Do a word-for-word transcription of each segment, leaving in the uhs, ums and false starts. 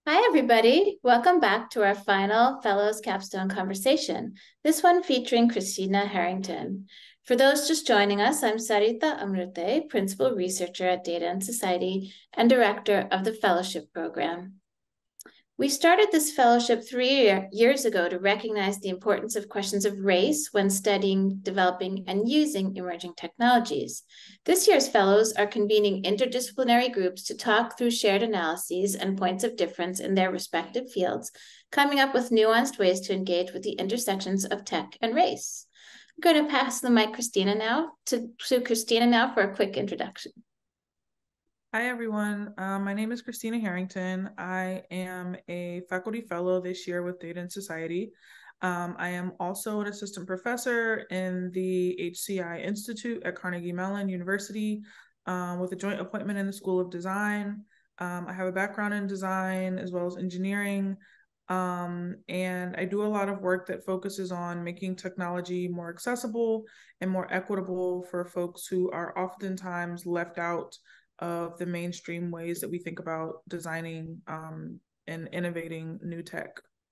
Hi, everybody. Welcome back to our final Fellows Capstone conversation, this one featuring Christina Harrington. For those just joining us, I'm Sareeta Amrute, Principal Researcher at Data and Society and Director of the Fellowship Program. We started this fellowship three years ago to recognize the importance of questions of race when studying, developing, and using emerging technologies. This year's fellows are convening interdisciplinary groups to talk through shared analyses and points of difference in their respective fields, coming up with nuanced ways to engage with the intersections of tech and race. I'm going to pass the mic Christina now to, to Christina now for a quick introduction. Hi, everyone. Um, my name is Christina Harrington. I am a faculty fellow this year with Data and Society. Um, I am also an assistant professor in the H C I Institute at Carnegie Mellon University um, with a joint appointment in the School of Design. Um, I have a background in design as well as engineering. Um, and I do a lot of work that focuses on making technology more accessible and more equitable for folks who are oftentimes left out of the mainstream ways that we think about designing um, and innovating new tech.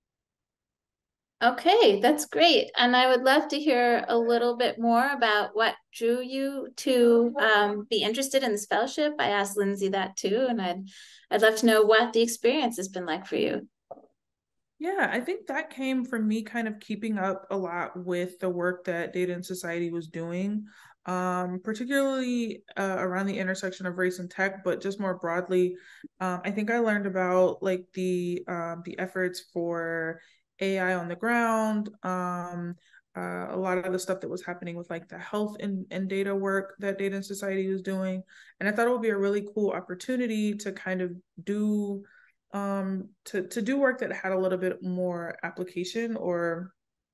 Okay, that's great. And I would love to hear a little bit more about what drew you to um, be interested in this fellowship. I asked Lindsey that too, and I'd I'd love to know what the experience has been like for you. Yeah, I think that came from me kind of keeping up a lot with the work that Data and Society was doing, um, particularly uh, around the intersection of race and tech, but just more broadly. Um, I think I learned about like the um, the efforts for A I on the ground, um, uh, a lot of the stuff that was happening with like the health and, and data work that Data and Society was doing. And I thought it would be a really cool opportunity to kind of do um to to do work that had a little bit more application or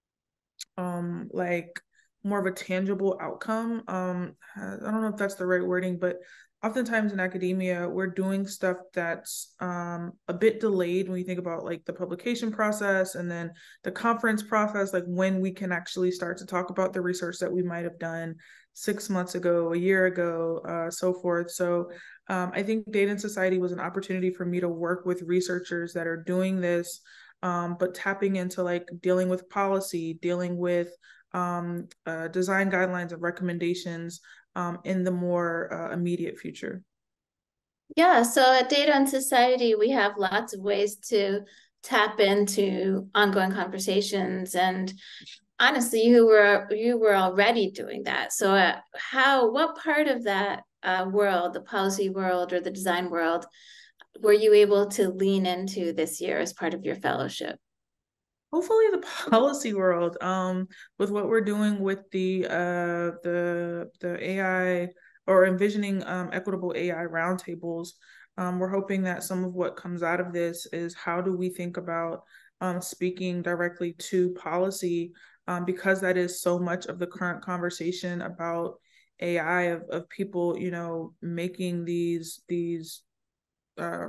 um like more of a tangible outcome. um I don't know if that's the right wording, but oftentimes in academia we're doing stuff that's um a bit delayed when you think about like the publication process and then the conference process, like when we can actually start to talk about the research that we might have done six months ago, a year ago, uh so forth. So um, I think Data and Society was an opportunity for me to work with researchers that are doing this, um, but tapping into like dealing with policy, dealing with um, uh, design guidelines and recommendations um, in the more uh, immediate future. Yeah, so at Data and Society, we have lots of ways to tap into ongoing conversations, and honestly, you were you were already doing that. So, uh, how what part of that uh, world, the policy world or the design world, were you able to lean into this year as part of your fellowship? Hopefully the policy world, um, with what we're doing with the uh, the the A I or envisioning um, equitable A I roundtables. Um, we're hoping that some of what comes out of this is how do we think about um, speaking directly to policy, um, because that is so much of the current conversation about A I, of, of people, you know, making these these uh,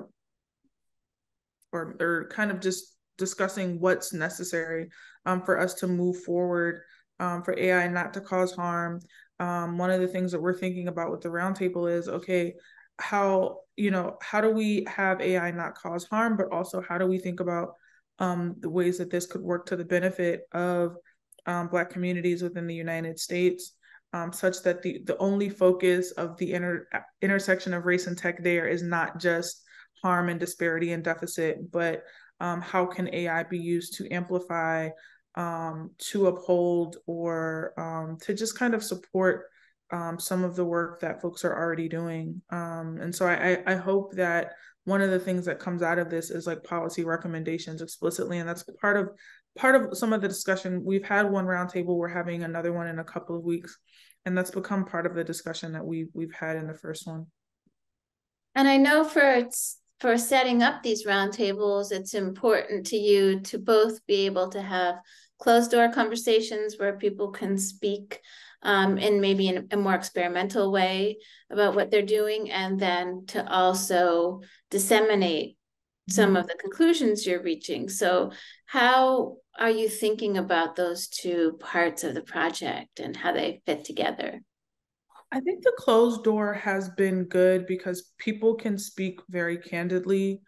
or or kind of just discussing what's necessary um, for us to move forward, um, for A I not to cause harm. Um, one of the things that we're thinking about with the roundtable is, okay, how, you know, how do we have A I not cause harm, but also how do we think about um, the ways that this could work to the benefit of um, Black communities within the United States, um, such that the, the only focus of the inter, intersection of race and tech there is not just harm and disparity and deficit, but um, how can A I be used to amplify, um, to uphold, or um, to just kind of support um, some of the work that folks are already doing. Um, and so I, I hope that one of the things that comes out of this is like policy recommendations explicitly, and that's part of part of some of the discussion. We've had one roundtable, we're having another one in a couple of weeks, and that's become part of the discussion that we we've had in the first one. And I know for for setting up these roundtables, it's important to you to both be able to have closed door conversations where people can speak um, in maybe in a more experimental way about what they're doing, and then to also disseminate some of the conclusions you're reaching. So, how are you thinking about those two parts of the project and how they fit together? I think the closed door has been good because people can speak very candidly.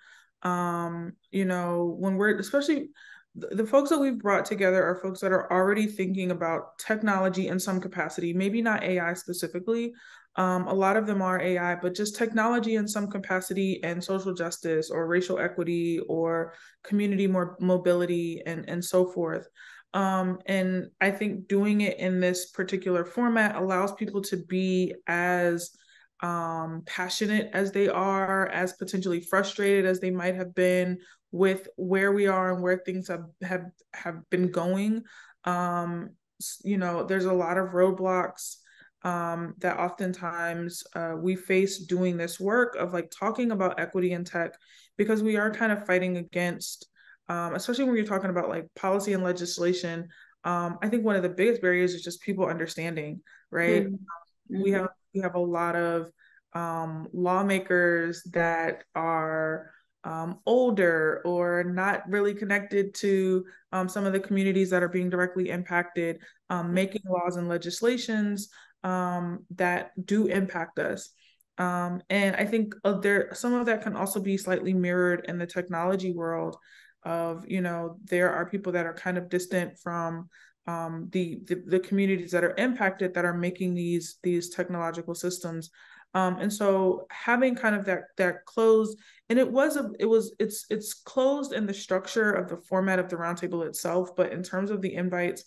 Um, you know, when we're, especially the, the folks that we've brought together are folks that are already thinking about technology in some capacity, maybe not A I specifically. Um, a lot of them are A I, but just technology in some capacity, and social justice or racial equity or community more mobility and, and so forth. Um, and I think doing it in this particular format allows people to be as um, passionate as they are, as potentially frustrated as they might have been with where we are and where things have have, have been going. Um, you know, there's a lot of roadblocks um, that oftentimes uh, we face doing this work of like talking about equity in tech, because we are kind of fighting against, um, especially when you're talking about like policy and legislation. Um, I think one of the biggest barriers is just people understanding, right? Mm-hmm. We have we have a lot of um, lawmakers that are um, older or not really connected to um, some of the communities that are being directly impacted, um, making laws and legislations um, that do impact us. Um, and I think uh, there some of that can also be slightly mirrored in the technology world of, you know, there are people that are kind of distant from um, the, the the communities that are impacted that are making these these technological systems. Um, and so having kind of that that closed, and it was a it was it's it's closed in the structure of the format of the roundtable itself, but in terms of the invites,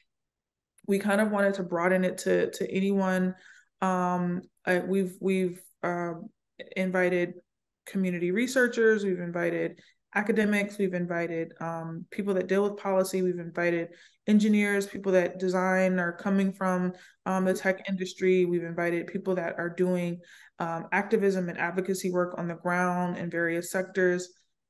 we kind of wanted to broaden it to to anyone. Um, uh, we've we've um, invited community researchers, we've invited academics, we've invited um, people that deal with policy, we've invited engineers, people that design are coming from um, the tech industry, we've invited people that are doing um, activism and advocacy work on the ground in various sectors.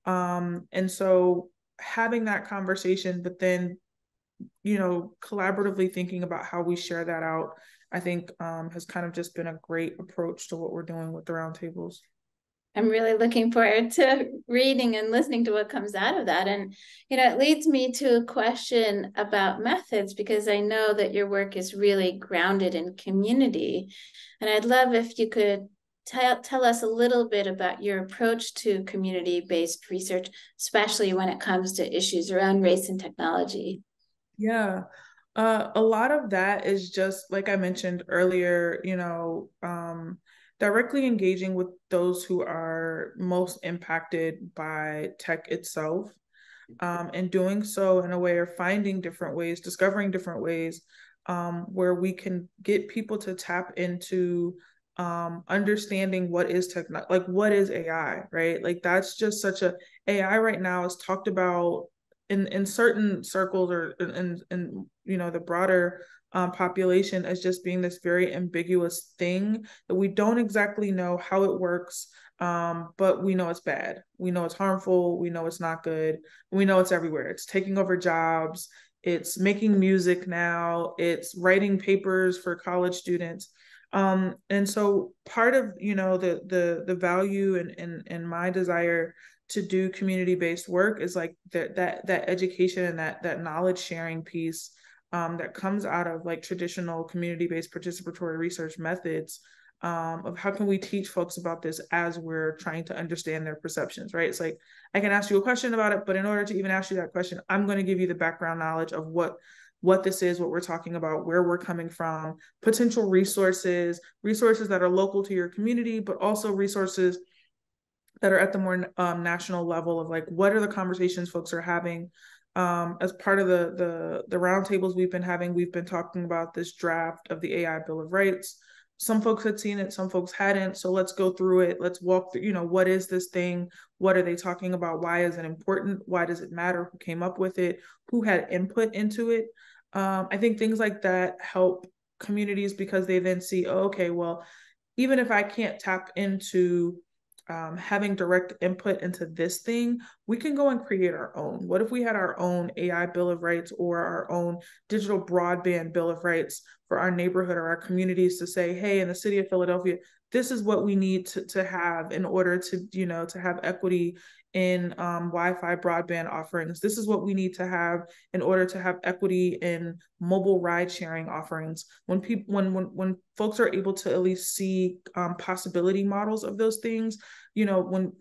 Um, and so having that conversation, but then, you know, collaboratively thinking about how we share that out, I think um, has kind of just been a great approach to what we're doing with the roundtables. I'm really looking forward to reading and listening to what comes out of that. And, you know, it leads me to a question about methods, because I know that your work is really grounded in community. And I'd love if you could tell, tell us a little bit about your approach to community-based research, especially when it comes to issues around race and technology. Yeah. Uh, a lot of that is just, like I mentioned earlier, you know, um, directly engaging with those who are most impacted by tech itself, um, and doing so in a way of finding different ways, discovering different ways um, where we can get people to tap into um, understanding what is techno, like what is A I, right? Like that's just such a, A I right now is talked about in in certain circles or in in you know the broader um, population as just being this very ambiguous thing that we don't exactly know how it works, um, but we know it's bad, we know it's harmful, we know it's not good, we know it's everywhere. It's taking over jobs, it's making music now, it's writing papers for college students. Um, and so part of, you know, the the the value and and, and my desire to do community-based work is like that that that education and that that knowledge sharing piece um, that comes out of like traditional community-based participatory research methods, um, of how can we teach folks about this as we're trying to understand their perceptions, right? It's like I can ask you a question about it, but in order to even ask you that question, I'm going to give you the background knowledge of what what this is, what we're talking about, where we're coming from, potential resources, resources that are local to your community, but also resources that are at the more um, national level of like, what are the conversations folks are having? Um, as part of the, the, the roundtables we've been having, we've been talking about this draft of the A I Bill of Rights. Some folks had seen it, some folks hadn't. So let's go through it. Let's walk through, you know, what is this thing? What are they talking about? Why is it important? Why does it matter? Who came up with it? Who had input into it? Um, I think things like that help communities because they then see, oh, okay, well, even if I can't tap into um, having direct input into this thing, we can go and create our own. What if we had our own A I Bill of Rights or our own digital broadband Bill of Rights for our neighborhood or our communities to say, hey, in the city of Philadelphia, this is what we need to, to have in order to, you know, to have equity in um, Wi-Fi broadband offerings. This is what we need to have in order to have equity in mobile ride sharing offerings. When people, when when when folks are able to at least see um, possibility models of those things, you know, when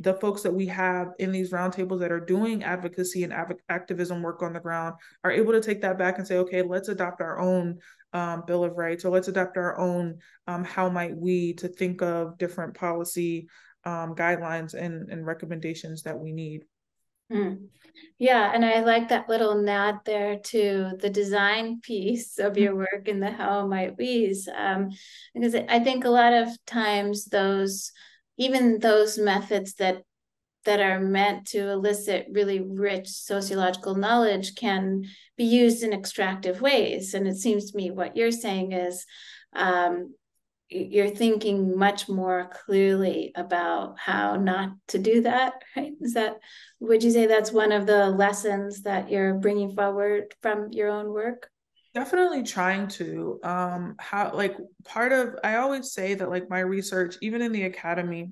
the folks that we have in these roundtables that are doing advocacy and av- activism work on the ground are able to take that back and say, okay, let's adopt our own um, Bill of Rights, or let's adopt our own, um, how might we, to think of different policy um, guidelines and, and recommendations that we need. Mm. Yeah, and I like that little nod there to the design piece of your work in the how might we's, um, because I think a lot of times those, even those methods that that are meant to elicit really rich sociological knowledge can be used in extractive ways. And it seems to me what you're saying is um, you're thinking much more clearly about how not to do that, right? Is that, would you say that's one of the lessons that you're bringing forward from your own work? Definitely trying to. Um, how, like, part of, I always say that, like, my research, even in the academy,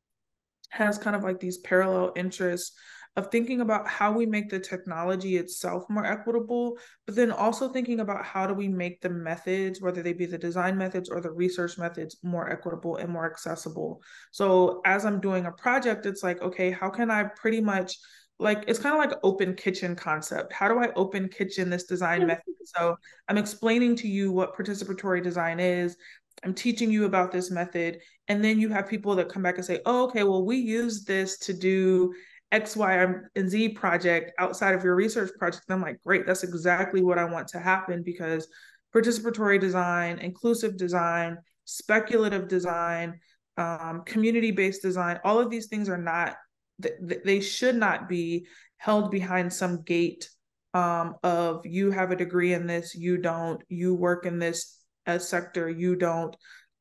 has kind of like these parallel interests of thinking about how we make the technology itself more equitable, but then also thinking about how do we make the methods, whether they be the design methods or the research methods, more equitable and more accessible. So as I'm doing a project, it's like, okay, how can I pretty much, like, it's kind of like open kitchen concept. How do I open kitchen this design method? So I'm explaining to you what participatory design is. I'm teaching you about this method. And then you have people that come back and say, oh, okay, well, we use this to do X, Y, and Z project outside of your research project. And I'm like, great, that's exactly what I want to happen, because participatory design, inclusive design, speculative design, um, community-based design, all of these things are not, they should not be held behind some gate um, of you have a degree in this, you don't, you work in this a sector, you don't.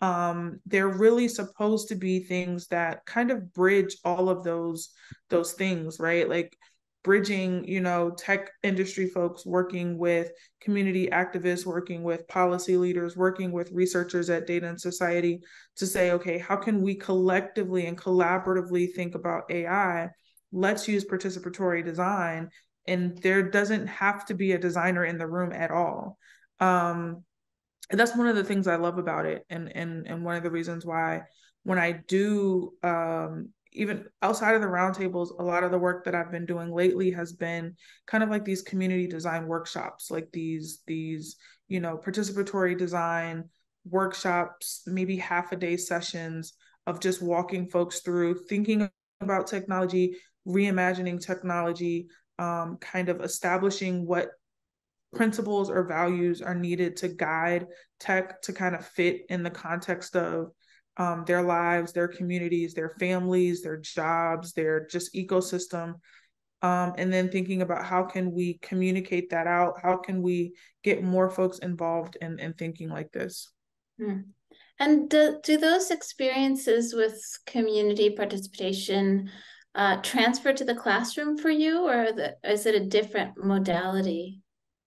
Um, they're really supposed to be things that kind of bridge all of those those things, right? Like bridging, you know, tech industry folks working with community activists, working with policy leaders, working with researchers at Data and Society to say, okay, how can we collectively and collaboratively think about A I? Let's use participatory design, and there doesn't have to be a designer in the room at all. Um, and that's one of the things I love about it. And, and, and one of the reasons why when I do, um, even outside of the roundtables, a lot of the work that I've been doing lately has been kind of like these community design workshops, like these, these, you know, participatory design workshops, maybe half a day sessions of just walking folks through thinking about technology, reimagining technology, um, kind of establishing what principles or values are needed to guide tech to kind of fit in the context of um, their lives, their communities, their families, their jobs, their just ecosystem. Um, and then thinking about how can we communicate that out? How can we get more folks involved in, in thinking like this? Hmm. And do, do those experiences with community participation uh, transfer to the classroom for you, or the, is it a different modality?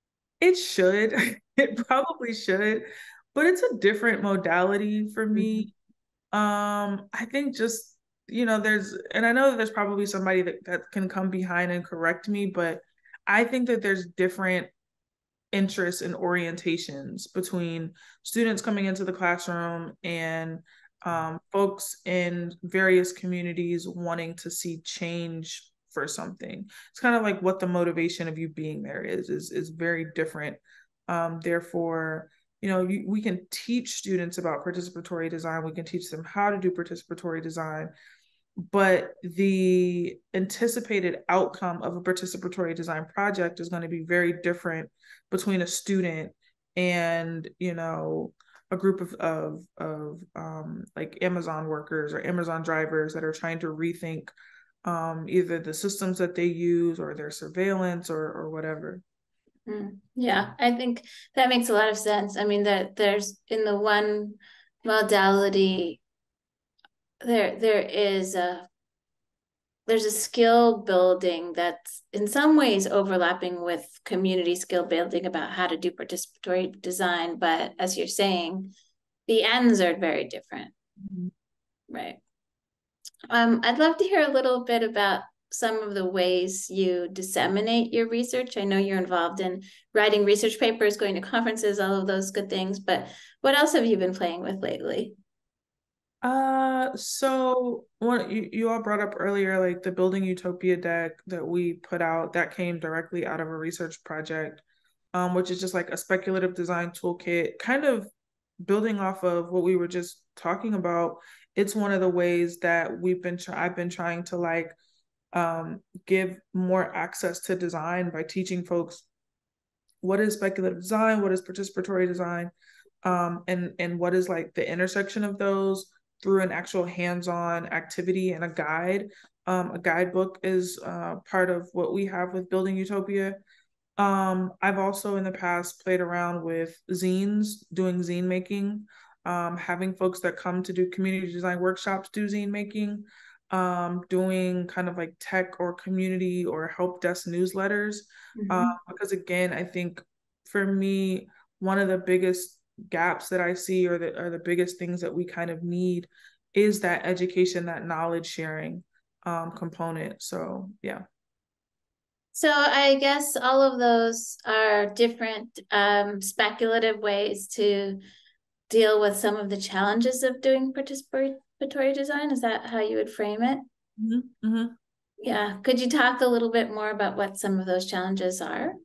It should. It probably should, but it's a different modality for me. Mm-hmm. Um, I think just, you know, there's, and I know that there's probably somebody that, that can come behind and correct me, but I think that there's different interests and orientations between students coming into the classroom and um, folks in various communities wanting to see change for something. It's kind of like what the motivation of you being there is, is, is very different. Um, therefore, you know, you, we can teach students about participatory design. We can teach them how to do participatory design, but the anticipated outcome of a participatory design project is going to be very different between a student and, you know, a group of, of, of um, like Amazon workers or Amazon drivers that are trying to rethink um, either the systems that they use or their surveillance or, or whatever. Mm, yeah, I think that makes a lot of sense. I mean, that there's in the one modality, there there is a there's a skill building that's in some ways overlapping with community skill building about how to do participatory design, but as you're saying, the ends are very different. Mm-hmm. Right. Um, I'd love to hear a little bit about some of the ways you disseminate your research. I know you're involved in writing research papers, going to conferences, all of those good things, but what else have you been playing with lately? Uh, so one you, you all brought up earlier, like the Building Utopia deck that we put out, that came directly out of a research project, um, which is just like a speculative design toolkit, kind of building off of what we were just talking about. It's one of the ways that we've been try- I've been trying to like um, give more access to design by teaching folks what is speculative design, what is participatory design, um, and and what is like the intersection of those through an actual hands-on activity and a guide. Um, a guidebook is uh, part of what we have with Building Utopia. Um, I've also in the past played around with zines, doing zine making, um, having folks that come to do community design workshops do zine making, um, doing kind of like tech or community or help desk newsletters. Uh, Mhm. because again, I think for me, one of the biggest gaps that I see or the, or the biggest things that we kind of need is that education, that knowledge sharing um, component. So yeah. So I guess all of those are different um, speculative ways to deal with some of the challenges of doing participatory design. Is that how you would frame it? Mm-hmm. Mm-hmm. Yeah. Could you talk a little bit more about what some of those challenges are?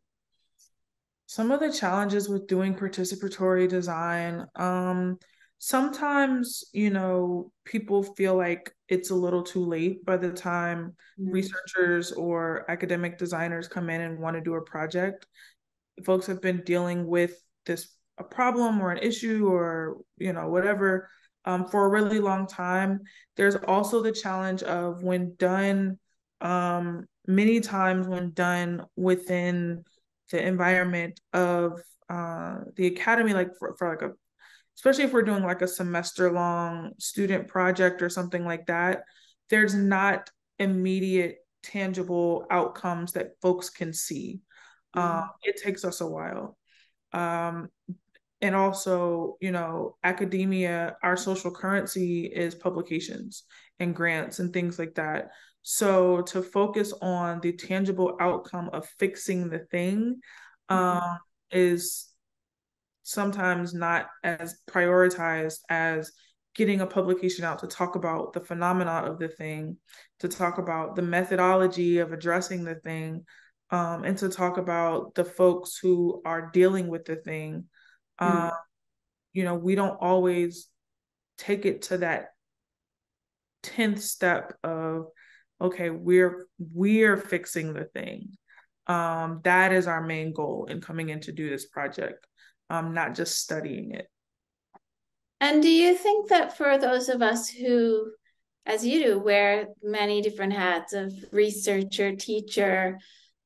Some of the challenges with doing participatory design, um, sometimes, you know, people feel like it's a little too late by the time Mm. researchers or academic designers come in and want to do a project. Folks have been dealing with this a problem or an issue or, you know, whatever, um, for a really long time. There's also the challenge of when done, um, many times when done within the environment of uh, the academy, like for, for like a, especially if we're doing like a semester long student project or something like that, there's not immediate tangible outcomes that folks can see. Um, Mm. it takes us a while. Um, and also, you know, academia, our social currency is publications and grants and things like that. So to focus on the tangible outcome of fixing the thing Mm. um, is sometimes not as prioritized as getting a publication out to talk about the phenomena of the thing, to talk about the methodology of addressing the thing, um, and to talk about the folks who are dealing with the thing. Um, Mm. you know, we don't always take it to that tenth step of, okay, we're we're fixing the thing. Um, that is our main goal in coming in to do this project, um, not just studying it. And do you think that for those of us who, as you do, wear many different hats of researcher, teacher,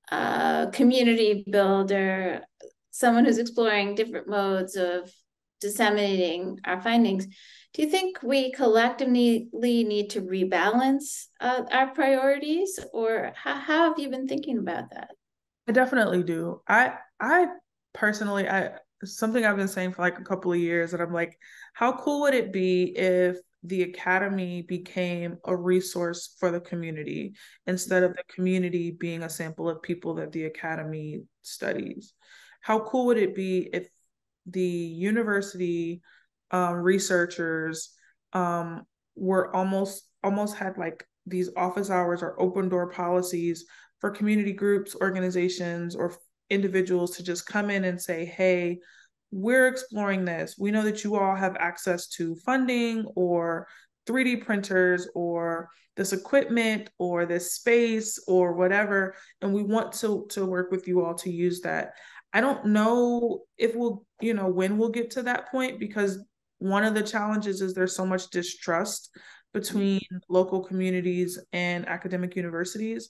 uh, community builder, someone who's exploring different modes of disseminating our findings, do you think we collectively need to rebalance uh, our priorities, or how, how have you been thinking about that? I definitely do. I I personally I something I've been saying for like a couple of years that I'm like, how cool would it be if the academy became a resource for the community instead of the community being a sample of people that the academy studies? How cool would it be if the university um, researchers um, were almost almost had like these office hours or open door policies for community groups, organizations, or individuals to just come in and say, hey, we're exploring this. We know that you all have access to funding or three D printers or this equipment or this space or whatever, and we want to to work with you all to use that. I don't know if we'll, you know, when we'll get to that point because one of the challenges is there's so much distrust between local communities and academic universities.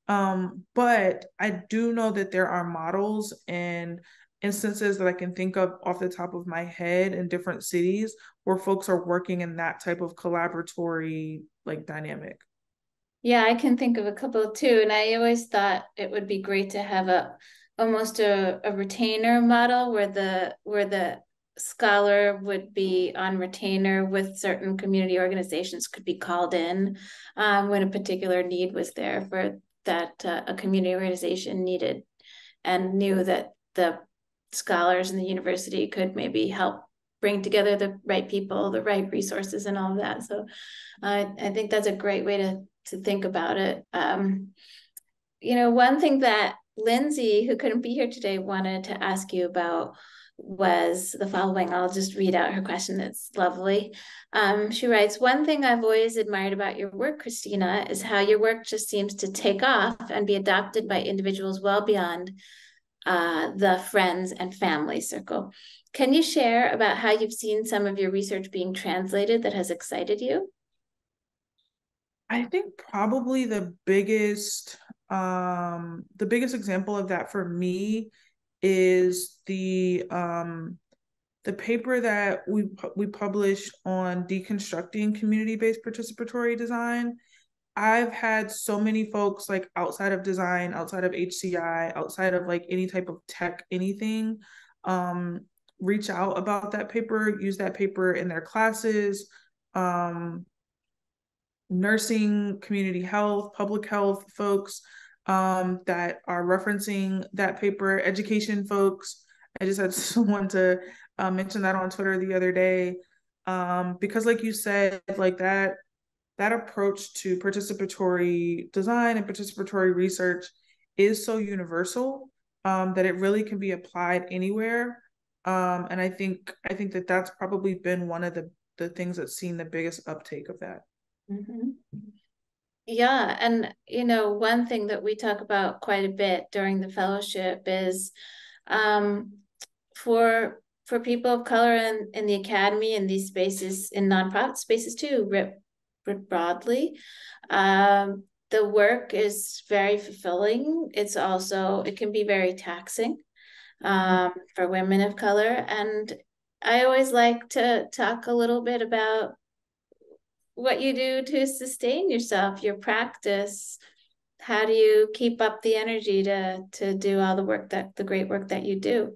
Um, but I do know that there are models and instances that I can think of off the top of my head in different cities where folks are working in that type of collaboratory like dynamic. Yeah, I can think of a couple too. And I always thought it would be great to have a almost a, a retainer model where the where the scholar would be on retainer with certain community organizations could be called in um, when a particular need was there for that uh, a community organization needed and knew that the scholars in the university could maybe help bring together the right people, the right resources, and all of that. So uh, I think that's a great way to to think about it. Um, you know, one thing that Lindsey, who couldn't be here today, wanted to ask you about was the following. I'll just read out her question. It's lovely. Um, she writes, one thing I've always admired about your work, Christina, is how your work just seems to take off and be adopted by individuals well beyond uh, the friends and family circle. Can you share about how you've seen some of your research being translated that has excited you? I think probably the biggest um the biggest example of that for me is the um the paper that we we published on deconstructing community-based participatory design. I've had so many folks like outside of design, outside of H C I, outside of like any type of tech, anything, um, reach out about that paper, use that paper in their classes, um, nursing, community health, public health folks um, that are referencing that paper, education folks. I just had someone to uh, mention that on Twitter the other day. Um, because like you said, like that, that approach to participatory design and participatory research is so universal um, that it really can be applied anywhere. Um, and I think I think that that's probably been one of the the things that's seen the biggest uptake of that. Mm-hmm. Yeah, and you know, one thing that we talk about quite a bit during the fellowship is um, for for people of color in, in the academy and these spaces in nonprofit spaces too, writ, writ broadly. Um, the work is very fulfilling. It's also, it can be very taxing um, for women of color. And I always like to talk a little bit about what you do to sustain yourself, your practice. How do you keep up the energy to to do all the work that the great work that you do?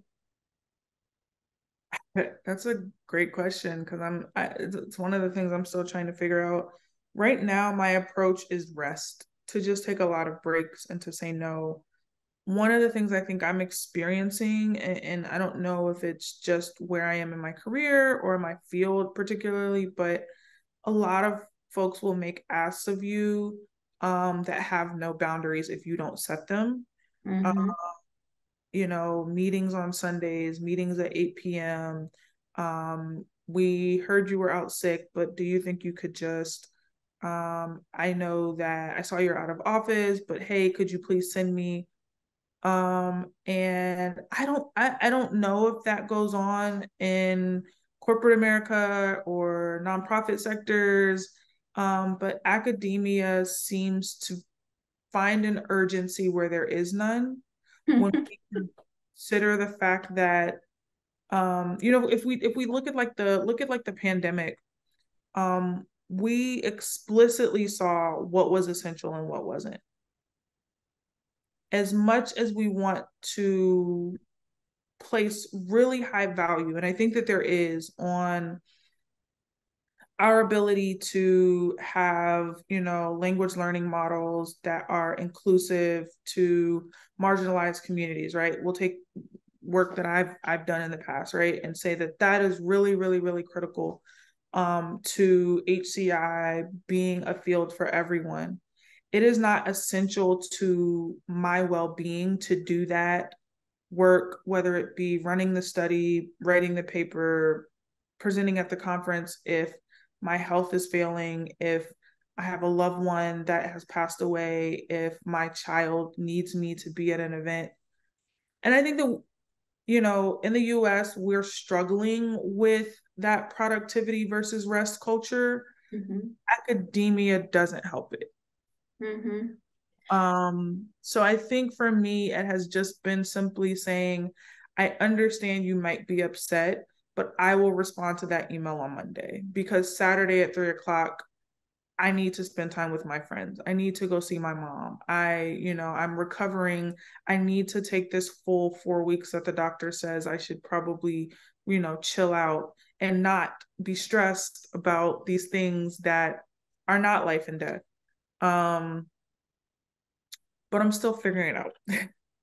That's a great question because I'm I, it's one of the things I'm still trying to figure out. Right now, my approach is rest, to just take a lot of breaks and to say no. One of the things I think I'm experiencing, and, and I don't know if it's just where I am in my career or my field particularly, but a lot of folks will make asks of you um, that have no boundaries if you don't set them. Um, Mm-hmm. you know, meetings on Sundays, meetings at eight p.m. Um, we heard you were out sick, but do you think you could just, um, I know that I saw you're out of office, but hey, could you please send me? Um, and I don't, I, I don't know if that goes on in corporate America or nonprofit sectors, um, but academia seems to find an urgency where there is none when we consider the fact that um you know if we if we look at like the look at like the pandemic, um we explicitly saw what was essential and what wasn't. As much as we want to place really high value, and I think that there is, on our ability to have, you know, language learning models that are inclusive to marginalized communities, right? We'll take work that I've I've done in the past, right, and say that that is really, really, really critical um, to H C I being a field for everyone. It is not essential to my well-being to do that work, whether it be running the study, writing the paper, presenting at the conference, if my health is failing, if I have a loved one that has passed away, if my child needs me to be at an event. And I think that, you know, in the U S, we're struggling with that productivity versus rest culture. Mm-hmm. Academia doesn't help it. Mm-hmm. Um, so I think for me, it has just been simply saying, I understand you might be upset, but I will respond to that email on Monday, because Saturday at three o'clock, I need to spend time with my friends. I need to go see my mom. I, you know, I'm recovering. I need to take this full four weeks that the doctor says I should probably, you know, chill out and not be stressed about these things that are not life and death. Um, but I'm still figuring it out.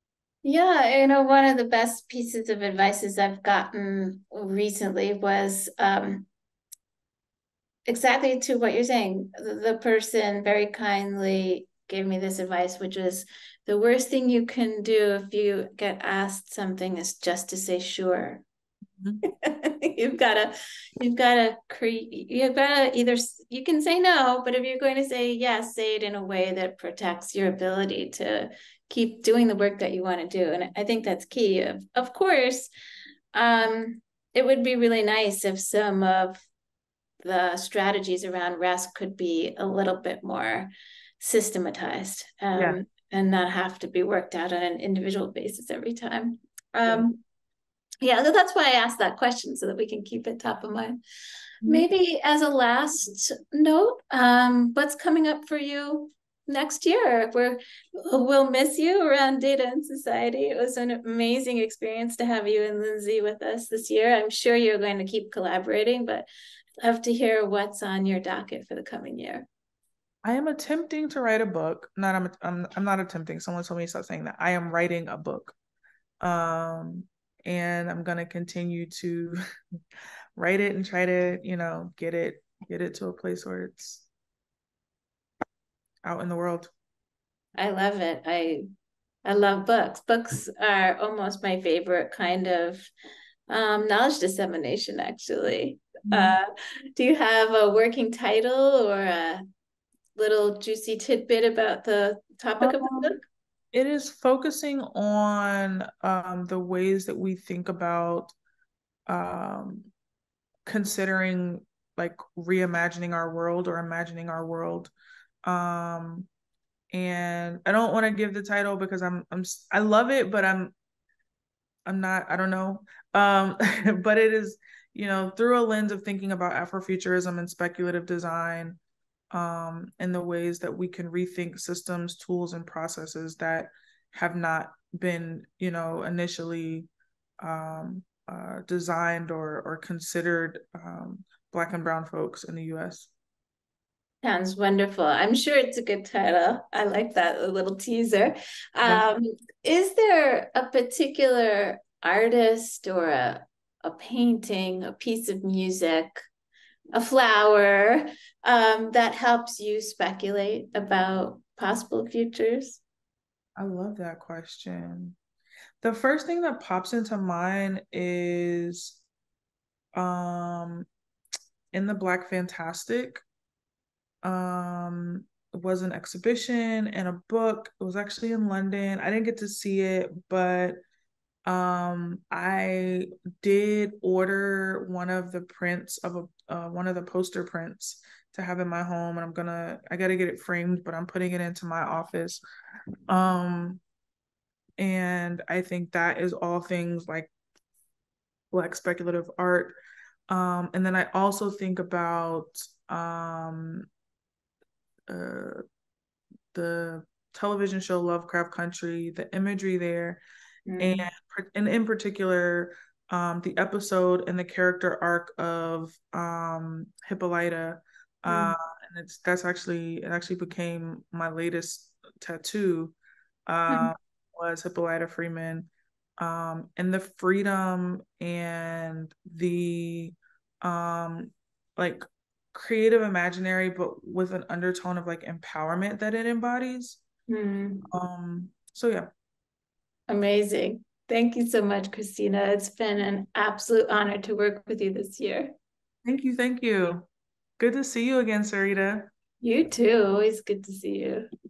Yeah, you know, one of the best pieces of advice I've gotten recently was um, exactly to what you're saying. The, the person very kindly gave me this advice, which was the worst thing you can do if you get asked something is just to say sure. Mhm. you've got to you've got to create you've got to either you can say no, but if you're going to say yes, say it in a way that protects your ability to keep doing the work that you want to do. And I think that's key. Of, of course, um, it would be really nice if some of the strategies around rest could be a little bit more systematized, Yeah, um, and not have to be worked out on an individual basis every time. yeah. Um, yeah, so that's why I asked that question so that we can keep it top of mind. Mhm. Maybe as a last note, um, what's coming up for you next year? We're, we'll miss you around Data and Society. It was an amazing experience to have you and Lindsey with us this year. I'm sure you're going to keep collaborating, but I'd love to hear what's on your docket for the coming year. I am attempting to write a book. Not I'm I'm I'm not attempting. Someone told me to stop saying that. I am writing a book. Um, and I'm gonna continue to write it and try to, you know, get it get it to a place where it's out in the world. I love it. I I love books. Books are almost my favorite kind of um, knowledge dissemination, actually. Mhm. Uh, do you have a working title or a little juicy tidbit about the topic of the book? Um, it is focusing on um, the ways that we think about um, considering like reimagining our world or imagining our world. Um, and I don't want to give the title because I'm I'm I love it, but I'm I'm not, I don't know. Um, but it is, you know, through a lens of thinking about Afrofuturism and speculative design, um, and the ways that we can rethink systems, tools, and processes that have not been, you know, initially um, uh, designed or or considered um, Black and Brown folks in the U S. Sounds wonderful. I'm sure it's a good title. I like that a little teaser. Yeah. Um, is there a particular artist or a, a painting, a piece of music, a flower, um, that helps you speculate about possible futures? I love that question. The first thing that pops into mind is um in the Black Fantastic, um was an exhibition and a book. It was actually in London. I didn't get to see it, but um I did order one of the prints of a uh, one of the poster prints to have in my home, and I'm gonna I gotta get it framed, but I'm putting it into my office. Um and I think that is all things like Black speculative art. Um, and then I also think about um, uh, the television show Lovecraft Country, the imagery there, and, Mm, and in particular, um, the episode and the character arc of um, Hippolyta. Uh, mm, and it's that's actually it actually became my latest tattoo. Uh, mm, was Hippolyta Freeman, um, and the freedom and the um, like creative imaginary, but with an undertone of like empowerment that it embodies. mm. Um, so yeah. Amazing. Thank you so much, Christina. It's been an absolute honor to work with you this year. Thank you, thank you. Good to see you again, Sareeta. You too. Always good to see you.